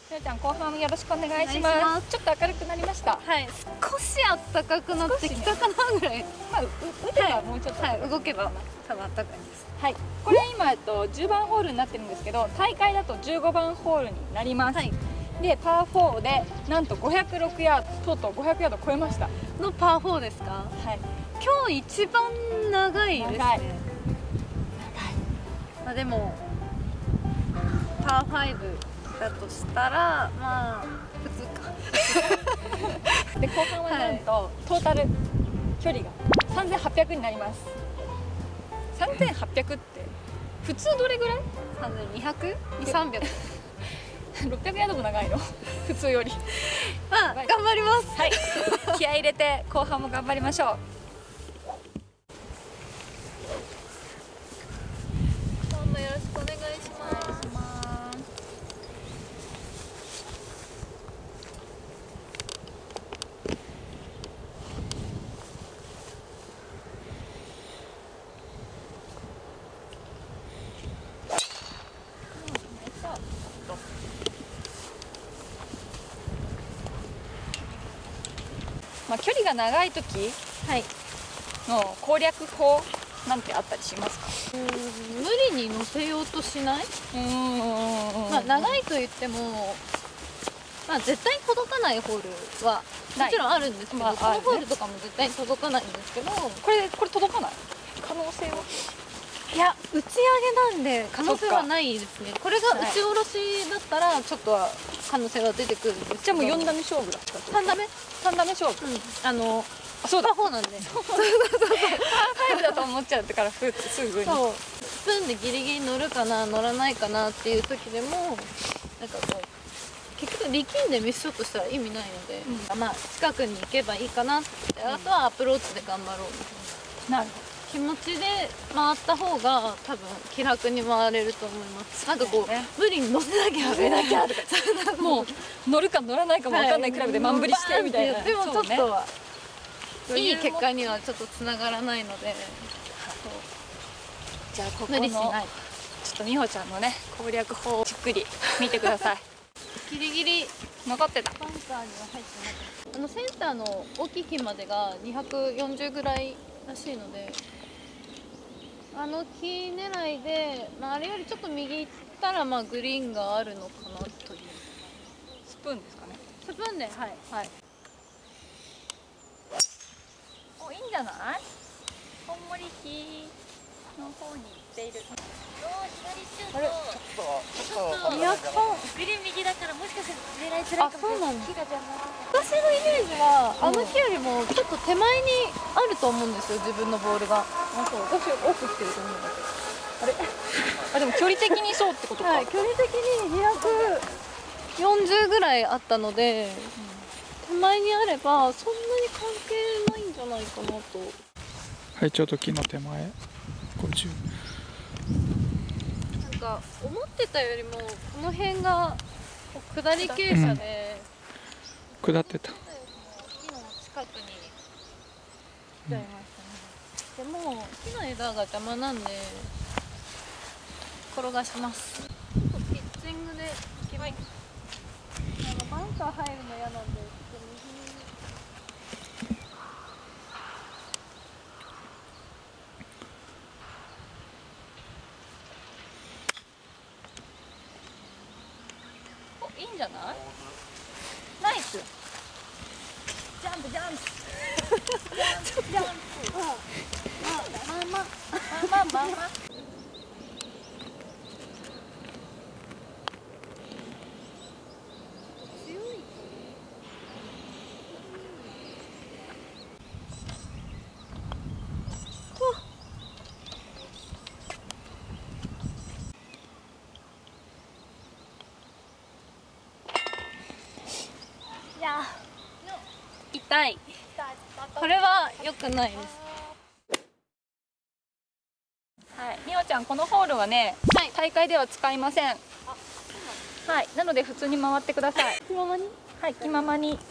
みおちゃん、後半よろしくお願いします。ちょっと明るくなりました。 はい、少し暖かくなってきたかなぐらい。 まあ、打てばもうちょっと、 はい、動けば多分暖かいです。 はい、これ今10番ホールになってるんですけど、大会だと15番ホールになります。はい、でパー4でなんと506ヤード、とうとう500ヤード超えましたのパー4ですか。はい、今日一番長いですね。長い。まあでもパー5だとしたらまあ普通かで後半はなんと、はい、トータル距離が3800になります。3800って普通どれぐらい ？3200？ 300？ 600ヤードも長いの普通より。 まあ頑張ります。 はい気合い入れて後半も頑張りましょう。 今度よろしくお願いします。 まあ、距離が長い時の攻略法なんてあったりしますか？ 無理に乗せようとしない。まあ長いと言っても、まあ、絶対に届かないホールはもちろんあるんですけど、このホールとかも絶対に届かないんですけど、 これ届かない可能性は？ いや、打ち上げなんで可能性はないですね。これが打ち下ろしだったらちょっとは可能性は出てくるんですけど。 じゃあもう4打目勝負だった。 3打目 3打目勝負。 そうだ、パー4なんで。 パー5だと思っちゃってからすぐに。 そう、スプーンでギリギリ乗るかな乗らないかなっていう時でもなんかこう結局力んでミスショットしたら意味ないので、まあ近くに行けばいいかなって、あとはアプローチで頑張ろうみたいな。なるほど。気持ちで回った方が多分気楽に回れると思います。なんかこう無理に乗せなきゃとかもう乗るか乗らないかも分かんないクラブで満振りしてみたいな。 でもちょっとはいい結果にはちょっとつながらないので、 じゃあここのちょっと美穂ちゃんのね攻略法をじっくり見てください。 ギリギリ残ってた。 バンカーには入ってなかった。センターの大きい木までが240ぐらいらしいので、木狙いで、あれよりちょっと右行ったらグリーンがあるのかなという。 スプーンですかね。 スプーンで、はいはい。 お、いいんじゃない？こんもり木の方に行っている。 あれ、ちょっと200本グリーン右だからもしかしたら狙いづらいかもしれない。木が邪魔。 私のイメージは木よりもちょっと手前にあると思うんですよ、自分のボールが。 そう、私奥来てると思うんだけど。あれ？でも距離的にそうってことか。 はい、距離的に240ぐらいあったので、手前にあればそんなに関係ないんじゃないかなと。 はい、ちょうど木の手前50。 なんか思ってたよりもこの辺が下り傾斜で、 下ってた。 木の近くに来ちゃいましたね。でも木の枝が邪魔なんで転がします。ピッチングで行きます。バンカー入るの嫌なんで、ちょっと右に。 いいんじゃない？ナイス。ジャンプジャンプ。ジャンプ。まあ。 いや、痛い。これは良くないです。 はい、美穂ちゃん、このホールはね、大会では使いません。はい、なので普通に回ってください。 気ままに。 はい、気ままに。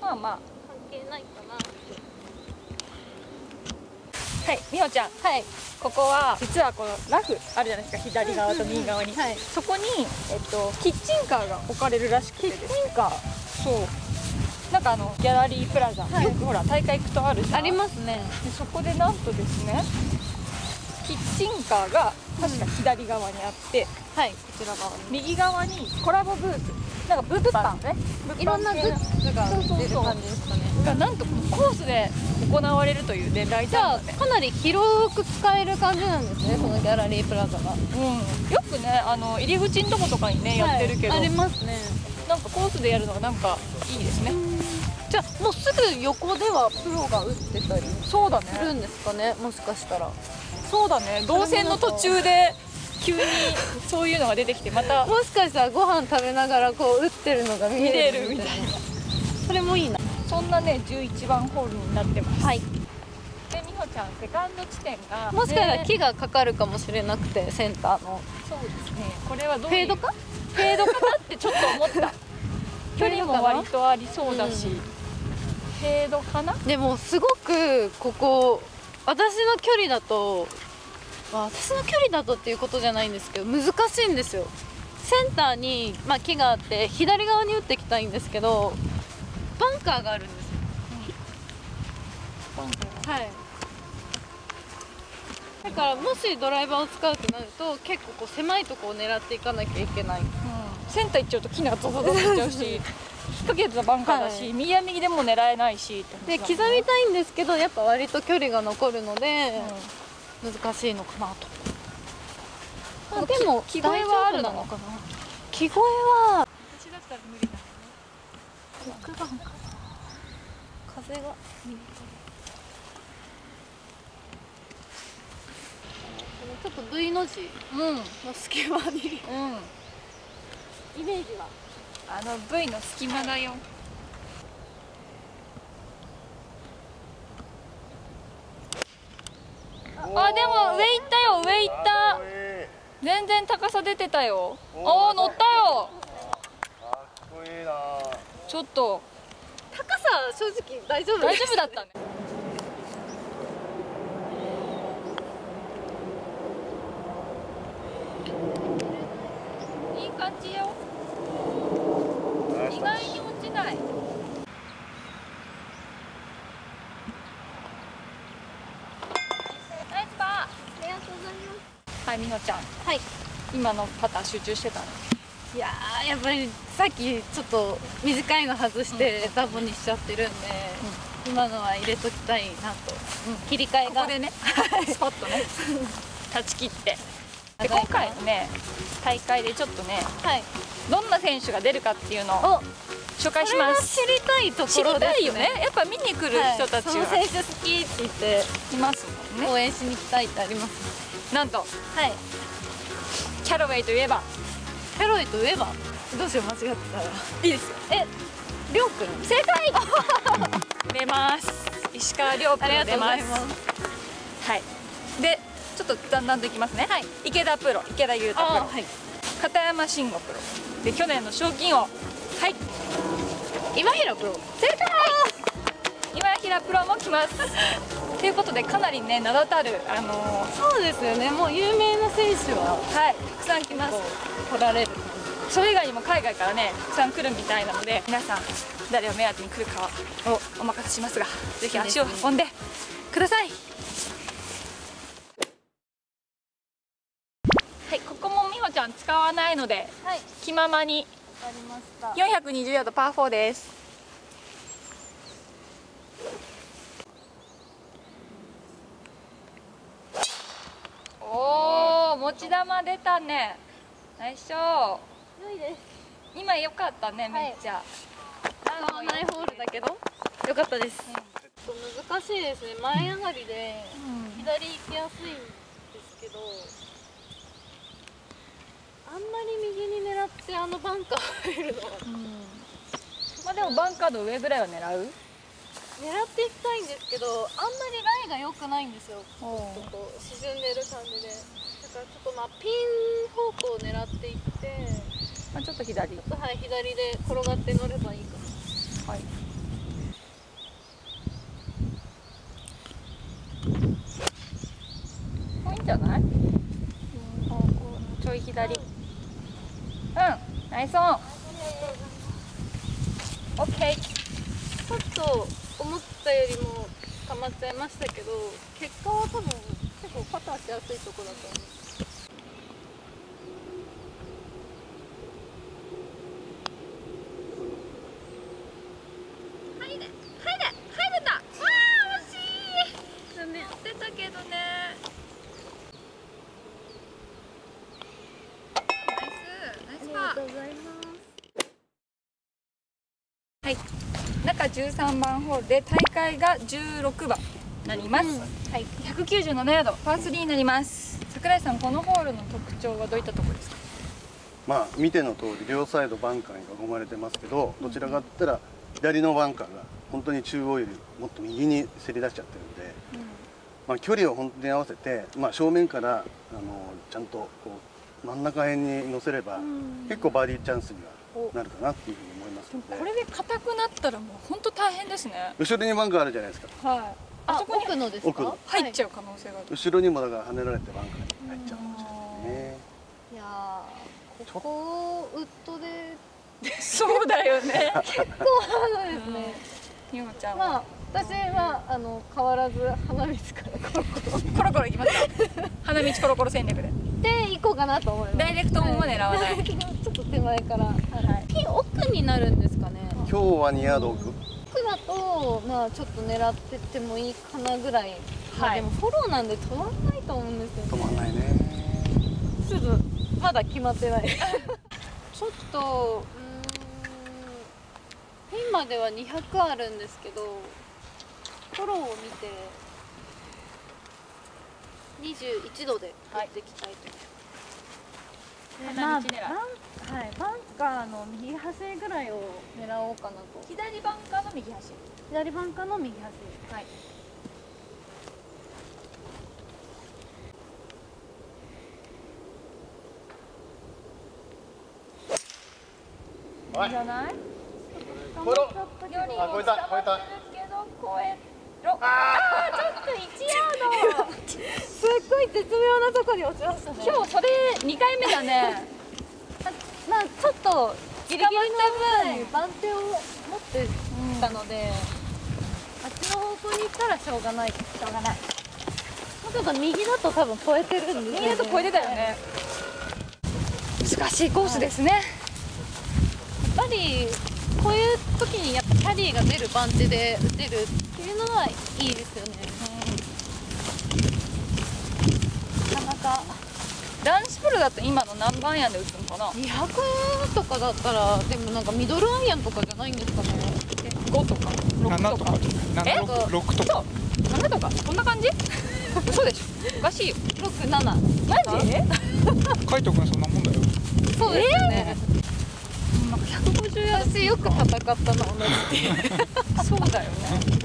まあまあ関係ないかな。 はい、みほちゃん、 はい。 ここは実はこのラフあるじゃないですか、左側と右側に、 はい。 そこに、キッチンカーが置かれるらしくてですね、キッチンカー、そうなんかギャラリープラザ、 はい、 よくほら大会行くとあるじゃん。 ありますね。 でそこでなんとですね、キッチンカーが確か左側にあって、 はい、こちら側に右側にコラボブース、なんか物販ね、 いろんなグッズが売ってる感じですかね。 がなんとコースで行われるというね、大じゃあ体のね、 かなり広く使える感じなんですね、このギャラリープラザが。 よくね入り口のとことかにね、やってるけど、 ありますね。 なんかコースでやるのがなんかいいですね。 じゃあもうすぐ横ではプロが打ってたりそうだね、 するんですかね、もしかしたら。 そうだね、動線の途中で急にそういうのが出てきて、またもしかしたらご飯食べながらこう打ってるのが見えるみたいな。それもいいな。 そんなね11番ホールになってます。 はい。 でみほちゃんセカンド地点がもしかしたらね木がかかるかもしれなくて、センターのそうですね、これはどういうフェードか。 フェードかなってちょっと思った距離も割とありそうだし、フェードかな。 でもすごくここ私の距離だと、私の距離だとっていうことじゃないんですけど、難しいんですよ。センターに、木があって左側に打っていきたいんですけど、バンカーがあるんですよ。はい。だからもしドライバーを使うとなると、結構こう狭いところを狙っていかなきゃいけない。 センター行っちゃうと木がゾゾゾっていっちゃうし引っ掛けてたバンカーだし、 はい右は右でも狙えないしってで刻みたいんですけど、やっぱ割と距離が残るので、難しいのかなと。でも木越えはあるの大丈夫かな。 木越えは私だったら無理だね。 6番か。風がちょっと V の字の隙間にイメージは V の隙間だよ。あ、でも上行ったよ、上行った。全然高さ出てたよ。ああ、乗ったよ。 かっこいいな。 ちょっと高さ正直大丈夫大丈夫だったね。いい感じよ。意外に落ちない。ナイスパー。 ありがとうございます。 はい、みほちゃん、 はい。 今のパター集中してたの。 いやー、やっぱりさっきちょっと短いの外してダボにしちゃってるんで、今のは入れときたいなと、切り替えがここでねスパッとね断ち切って。で今回のね大会でちょっとね、 はい、 どんな選手が出るかっていうのをお紹介します。 知りたいところですね。 知りたいよね。やっぱ見に来る人たちはい、そのが選手好きって言っていますもんね。 応援しに来たいってありますなんとね。はい。 キャロウェイといえばキャロイといえばどうしよう、間違ってたら。 いいですよ。 りょうくん。 正解出ます。石川遼プありロ出まがとうございます。 す。はいでちょっとだんだんといきますね。 はい。 池田プロ、池田裕太プロ、 はい。 片山慎吾プロで去年の賞金王、はい、 今平プロ。 正解。今平プロも来ますということで、かなりね名だたるそうですよね。もう有名な選手ははい、たくさん来ます。 来られる。 それ以外にも海外からねたくさん来るみたいなので、皆さん誰を目当てに来るかをお任せしますが、ぜひ足を運んでください。はい、ここもみほちゃん使わないのではい。 気ままにありました。 420ヤードパー4です。おお、持ち球出たね。ナイスショー。 良いです。 今良かったね、めっちゃ。 使わないホールだけど良かったです。難しいですね。前上がりで左行きやすいんですけど、あんまり右に狙ってバンカー入るのはまあでもバンカーの上ぐらいは狙う。 狙っていきたいんですけど、あんまりライが良くないんですよ。ちょっとこう沈んでる感じで、だからちょっとピン方向を狙っていって、 まあちょっと左。 ちょっと左で転がって乗ればいいかな。 はい。 ょい左。ナイスオン。オッケー。 ちょっと思ったよりも溜まっちゃいましたけど、結果は多分結構パターしやすいところだと思う。 入るんだ。わあ、惜しい。ダメ出たけどね。ナイスパー。はい、中13番ホールで大会が16番になります、はい、197ヤードパー3になります。櫻井さん、このホールの特徴はどういったところですか？ まあ見ての通り両サイドバンカーに囲まれてますけど、どちらかって言ったら左のバンカーが本当に中央よりもっと右にせり出しちゃってるんで、まあ距離を本当に合わせて、まあ正面からちゃんとこう真ん中辺に乗せれば結構バーディーチャンスにはなるかなっていうふうに思いますので。 これで硬くなったらもう本当大変ですね。 後ろにバンカーあるじゃないですか。 はい。あそこに奥のですか？ 奥の入っちゃう可能性がある。 後ろにもだから跳ねられてバンカーに入っちゃうかもしれないね。 いやー、ここウッドでそうだよね。 結構ハードですね。 ゆもちゃんまあは私は変わらず花道からコロコロコロコロ行きますか？花道コロコロ戦略でで行こうかなと思います。 ダイレクトも狙わない。 ちょっと手前から、ピン奥になるんですかね。 今日は2ヤード奥。 奥だとまあちょっと狙ってってもいいかなぐらい、まあでもフォローなんで止まんないと思うんですよね。 止まんないね。 ちょっとまだ決まってないちょっとピンまでは200あるんですけど、フォローを見て21度で打っていきたいと思います。 花道狙い。 バンカーの右端ぐらいを狙おうかなと。 左バンカーの右端。 左バンカーの右端。 はい。いいんじゃない？ 超えろ。 よりも超えた捕まってるけど超えろ。ちょっと1ヤード。 すっごい絶妙なとこに落ちましたね。 今日それ2回目だね。 まあちょっとギリギリの分番手を持ってたので、あっちの方向に行ったらしょうがない。しょうがない。ちょっと右だと多分超えてるんですよね。 右だと超えてたよね。難しいコースですね。 やっぱりこういう時にやっぱキャリーが出る番手で打てるっていうのはいいですよね。なかなか男子プロだと今の何番アイアンで打つのかな 200とかだったら、でもなんかミドルアイアンとかじゃないんですかね。 5とか6 7 とかとか6とか 7とかこんな感じ嘘でしょ、おかしいよ。 67。 マジ海斗君そんなもんだよ。 そうですよね。 なんか150ヤー私よく戦ったな、同じドそうだよね。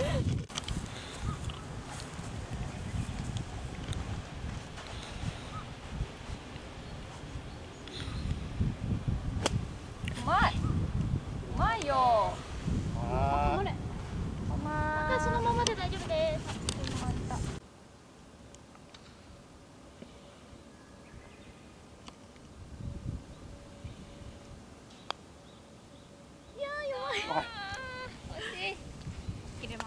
うまいうまいよ。 ああれそのままで大丈夫です。 入れます。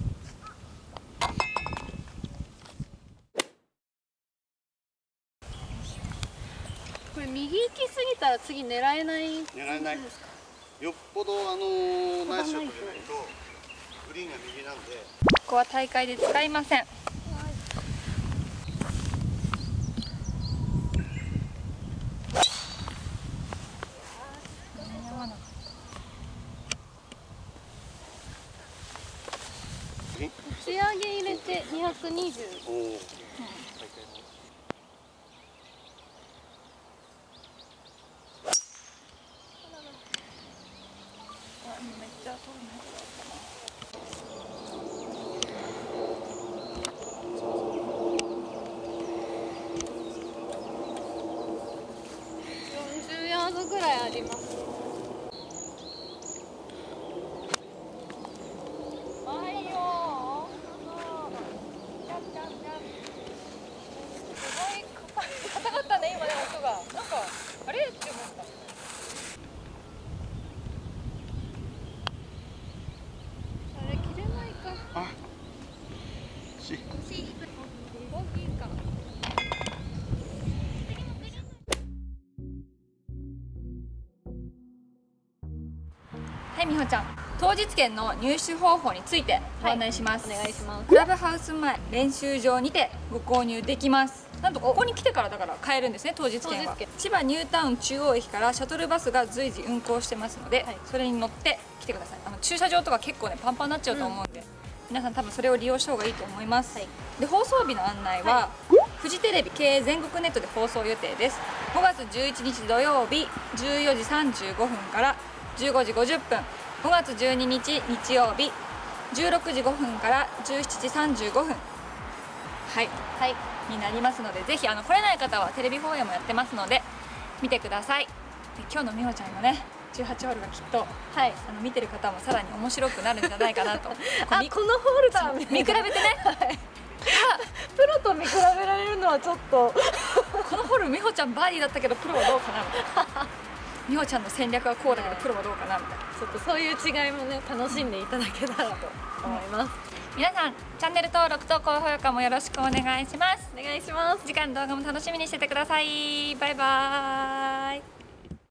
これ右行き過ぎたら次狙えない。 狙えない。よっぽどナイスショットじゃないとグリーンが右なんで。 ここは大会で使いません。 打ち上げ入れて220。 おお。 めっちゃ遠いね。 40ヤードぐらいあります。 はいよ。キャッキャッキャッ。すごい硬かったね今ね音が。 はい、みほちゃん、当日券の入手方法についてご案内します。 お願いします。 クラブハウス前練習場にてご購入できます。なんとここに来てからだから買えるんですね、当日券は。 当日券千葉ニュータウン中央駅からシャトルバスが随時運行してますので、 はいそれに乗って来てください。駐車場とか結構ねパンパンになっちゃうと思うんで、皆さん多分それを利用した方がいいと思います。 はいで、放送日の案内は、フジテレビ系全国ネットで放送予定です。5月11日土曜日14時35分から15時50分、5月12日日曜日16時5分から17時35分、はいはい。 になりますので、ぜひ来れない方はテレビ放映もやってますので見てください。で、今日のみほちゃんのね18ホールがきっとはい。 見てる方もさらに面白くなるんじゃないかなとあ、このホールだ。 見比べてね、 プロと見比べられるのはちょっと。 このホールみほちゃんバーディーだったけどプロはどうかなみたいな、みほちゃんの戦略はこうだけどプロはどうかなみたいな。 ちょっとそういう違いもね、楽しんでいただけたらと思います。 皆さんチャンネル登録と高評価もよろしくお願いします。 お願いします。 次回の動画も楽しみにしててください。バイバーイ。